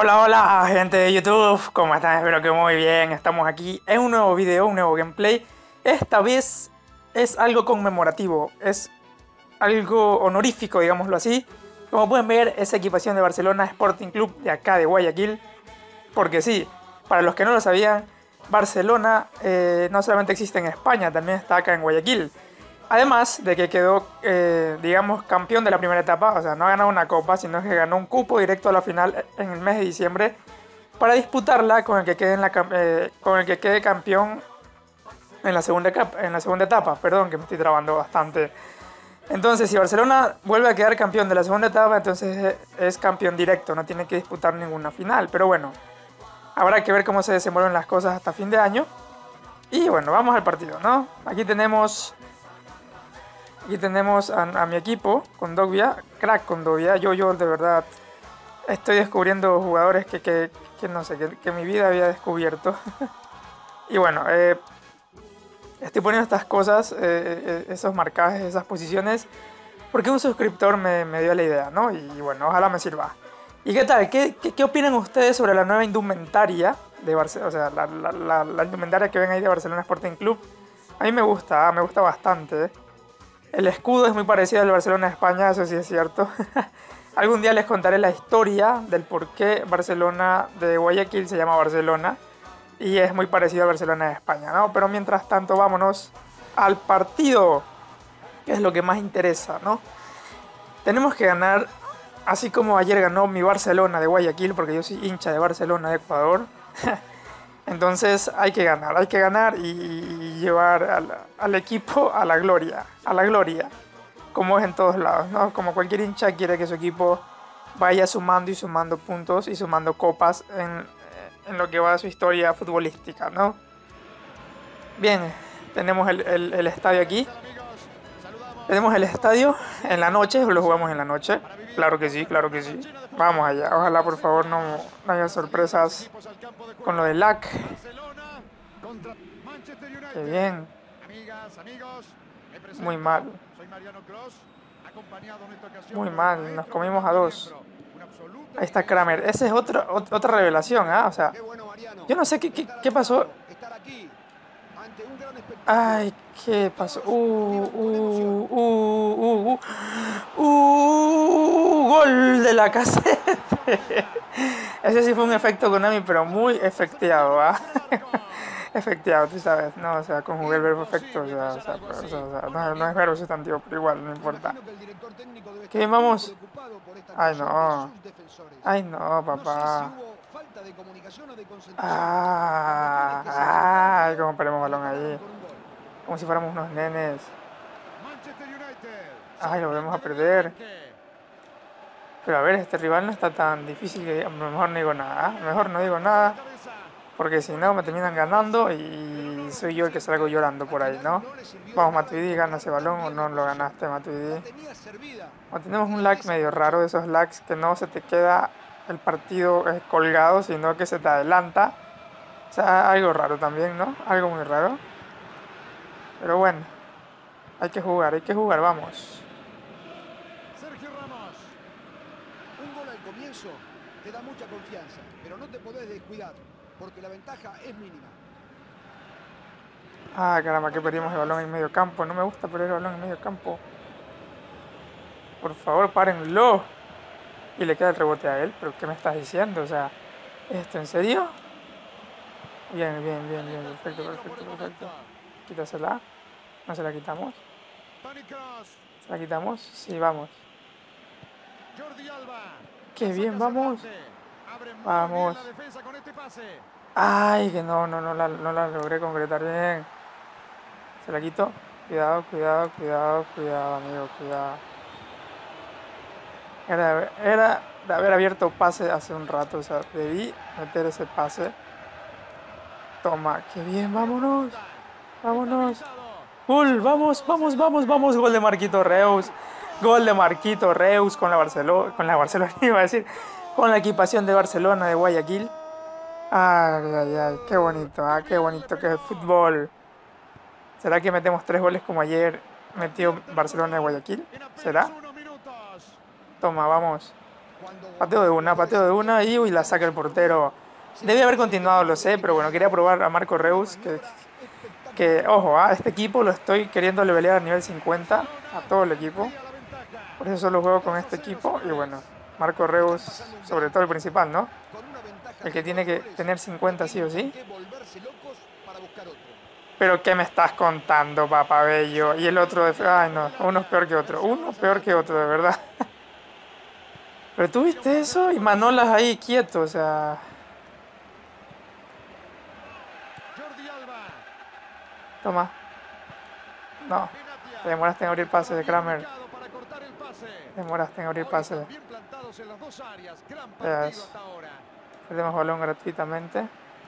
Hola, hola, gente de YouTube, ¿cómo están? Espero que muy bien. Estamos aquí en un nuevo video, un nuevo gameplay. Esta vez es algo conmemorativo, es algo honorífico, digámoslo así. Como pueden ver, es equipación de Barcelona Sporting Club de acá de Guayaquil. Porque sí, para los que no lo sabían, Barcelona no solamente existe en España, también está acá en Guayaquil. Además de que quedó, digamos, campeón de la primera etapa, o sea, no ha ganado una copa, sino que ganó un cupo directo a la final en el mes de diciembre para disputarla con el que quede, con el que quede campeón en la segunda etapa. Perdón, que me estoy trabando bastante. Entonces, si Barcelona vuelve a quedar campeón de la segunda etapa, entonces es campeón directo, no tiene que disputar ninguna final. Pero bueno, habrá que ver cómo se desenvuelven las cosas hasta fin de año. Y bueno, vamos al partido, ¿no? Aquí tenemos a mi equipo, con Dogbia, crack con Dogbia. Yo de verdad estoy descubriendo jugadores que no sé, que mi vida había descubierto. Y bueno, estoy poniendo estas cosas, esos marcajes, esas posiciones, porque un suscriptor me dio la idea, ¿no? Y bueno, ojalá me sirva. ¿Y qué tal? ¿Qué opinan ustedes sobre la nueva indumentaria de Barcelona? O sea, la indumentaria que ven ahí de Barcelona Sporting Club. A mí me gusta bastante. El escudo es muy parecido al Barcelona de España, eso sí es cierto. Algún día les contaré la historia del por qué Barcelona de Guayaquil se llama Barcelona. Y es muy parecido al Barcelona de España, ¿no? Pero mientras tanto, vámonos al partido, que es lo que más interesa, ¿no? Tenemos que ganar, así como ayer ganó mi Barcelona de Guayaquil, porque yo soy hincha de Barcelona de Ecuador. Entonces hay que ganar y llevar al equipo a la gloria, como es en todos lados, ¿no? Como cualquier hincha quiere que su equipo vaya sumando y sumando puntos y sumando copas en lo que va a su historia futbolística, ¿no? Bien, tenemos el estadio aquí. Tenemos el estadio en la noche, lo jugamos en la noche. Claro que sí, claro que sí. Vamos allá, ojalá por favor no haya sorpresas con lo del lag. Qué bien. Muy mal. Muy mal, nos comimos a dos. Ahí está Kramer. Esa es otra revelación, ¿ah? O sea, yo no sé qué pasó. Ay, ¿qué pasó? Gol de la Casette. Ese sí fue un efecto Konami, pero muy efecteado, ¿ah? Efecteado, tú sabes, ¿no? O sea, conjugué el verbo efecto, no es verbo sustantivo, pero igual, no importa. ¿Qué bien vamos? Ay, no. Ay, no, papá. Ay, cómo perdemos balón ahí. Como si fuéramos unos nenes. Ay, lo volvemos a perder. Pero a ver, este rival no está tan difícil que mejor no digo nada. Mejor no digo nada. Porque si no me terminan ganando y soy yo el que salgo llorando por ahí, ¿no? Vamos, Matuidi, gana ese balón o no lo ganaste, Matuidi. O tenemos un lag medio raro, de esos lags que no se te queda el partido colgado, sino que se te adelanta. O sea, algo raro también, ¿no? Algo muy raro. Pero bueno, hay que jugar, vamos. Sergio Ramos. Un gol al comienzo te da mucha confianza, pero no te podés descuidar, porque la ventaja es mínima. Ah, caramba, que perdimos el balón en medio campo. No me gusta perder el balón en medio campo. Por favor, párenlo. Y le queda el rebote a él. ¿Pero qué me estás diciendo? O sea, ¿es esto en serio? Bien. Perfecto. Quítasela. No se la quitamos. ¿Se la quitamos? Sí, vamos. Qué bien, vamos. Vamos. Ay, que no la logré concretar bien. Se la quito. Cuidado, amigo, cuidado. Era de haber abierto pase hace un rato, o sea, debí meter ese pase. Toma, qué bien, vámonos. Gol, vamos. Gol de Marquito Reus. Gol de Marquito Reus con la Barcelona, iba a decir, con la equipación de Barcelona de Guayaquil. Ay, qué bonito que es el fútbol. ¿Será que metemos 3 goles como ayer metió Barcelona de Guayaquil? ¿Será? Toma, vamos. Pateo de una y uy, la saca el portero. Debía haber continuado, lo sé, pero bueno, quería probar a Marco Reus, ojo, a este equipo lo estoy queriendo levelear a nivel 50, a todo el equipo. Por eso solo juego con este equipo y bueno, Marco Reus, sobre todo el principal, ¿no? El que tiene que tener 50 sí o sí. Pero ¿qué me estás contando, papabello? Y el otro de... Ay, no, uno es peor que otro. Uno peor que otro, de verdad. Pero tú viste eso y Manolas ahí quieto, o sea... Toma. No. Te demoraste en abrir pase de Kramer. Te demoraste en abrir pase. Perdemos balón gratuitamente.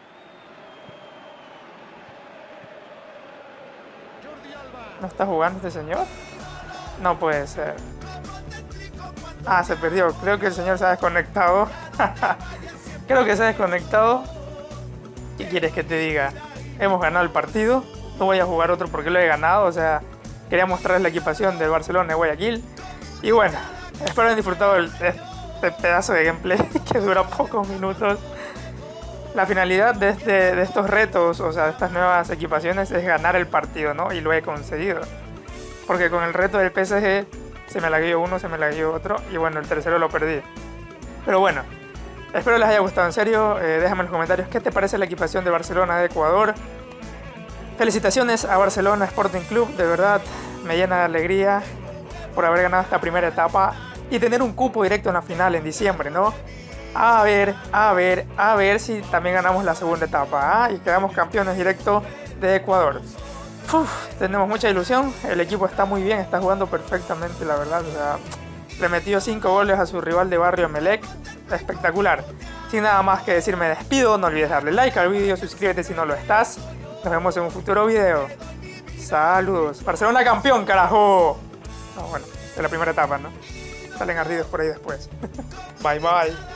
¿No está jugando este señor? No puede ser. Ah, se perdió. Creo que el señor se ha desconectado. Creo que se ha desconectado. ¿Qué quieres que te diga? Hemos ganado el partido. No voy a jugar otro porque lo he ganado. O sea, quería mostrarles la equipación del Barcelona de Guayaquil. Y bueno, espero hayan disfrutado este pedazo de gameplay que dura pocos minutos. La finalidad de estos retos, o sea, de estas nuevas equipaciones, es ganar el partido, ¿no? Y lo he conseguido. Porque con el reto del PSG se me lagueó uno, se me lagueó otro, y bueno, el tercero lo perdí. Pero bueno, espero les haya gustado en serio. Déjame en los comentarios qué te parece la equipación de Barcelona de Ecuador. Felicitaciones a Barcelona Sporting Club, de verdad me llena de alegría por haber ganado esta primera etapa y tener un cupo directo en la final en diciembre, ¿no? A ver si también ganamos la segunda etapa, y quedamos campeones directos de Ecuador. Tenemos mucha ilusión, el equipo está muy bien, está jugando perfectamente, la verdad. O sea, le metió 5 goles a su rival de barrio Emelec, espectacular. Sin nada más que decir, me despido, no olvides darle like al vídeo, suscríbete si no lo estás. Nos vemos en un futuro video. Saludos. Barcelona campeón, carajo. No, bueno, de la primera etapa, ¿no? Salen ardidos por ahí después. Bye bye.